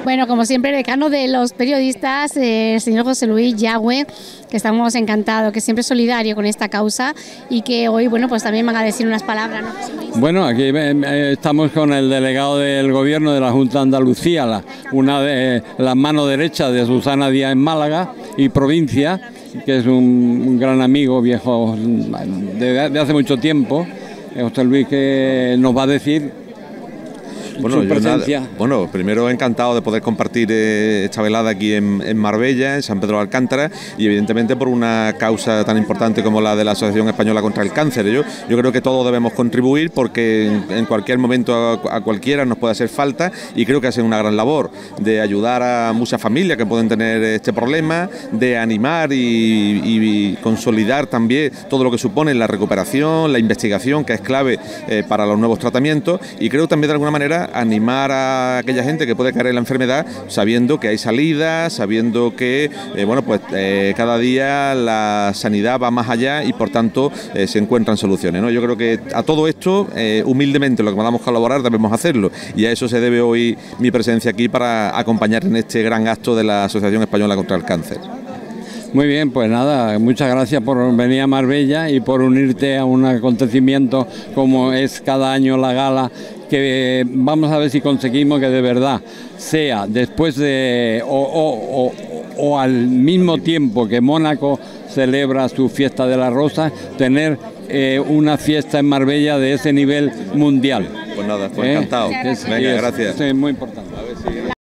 Bueno, como siempre, el decano de los periodistas, el señor José Luis Yagüe, que estamos encantados, que siempre es solidario con esta causa y que hoy, bueno, pues también van a decir unas palabras, ¿no, José Luis? Bueno, aquí estamos con el delegado del Gobierno de la Junta de Andalucía, una de las manos derechas de Susana Díaz en Málaga y provincia, que es un gran amigo viejo de hace mucho tiempo. José Luis, que nos va a decir su presencia. Bueno, primero encantado de poder compartir esta velada aquí en Marbella, en San Pedro de Alcántara, y evidentemente por una causa tan importante como la de la Asociación Española contra el Cáncer. Yo creo que todos debemos contribuir porque en cualquier momento a cualquiera nos puede hacer falta, y creo que hacen una gran labor de ayudar a muchas familias que pueden tener este problema, de animar y consolidar también todo lo que supone la recuperación, la investigación, que es clave para los nuevos tratamientos, y creo también de alguna manera animar a aquella gente que puede caer en la enfermedad sabiendo que hay salidas, sabiendo que cada día la sanidad va más allá y por tanto se encuentran soluciones, ¿no? Yo creo que a todo esto, humildemente, lo que podamos colaborar debemos hacerlo, y a eso se debe hoy mi presencia aquí para acompañar en este gran acto de la Asociación Española contra el Cáncer. Muy bien, pues nada, muchas gracias por venir a Marbella y por unirte a un acontecimiento como es cada año la gala, que vamos a ver si conseguimos que de verdad sea después de o al mismo tiempo que Mónaco celebra su fiesta de la Rosa, tener una fiesta en Marbella de ese nivel mundial. Pues nada, pues encantado. Venga, gracias. Eso es muy importante.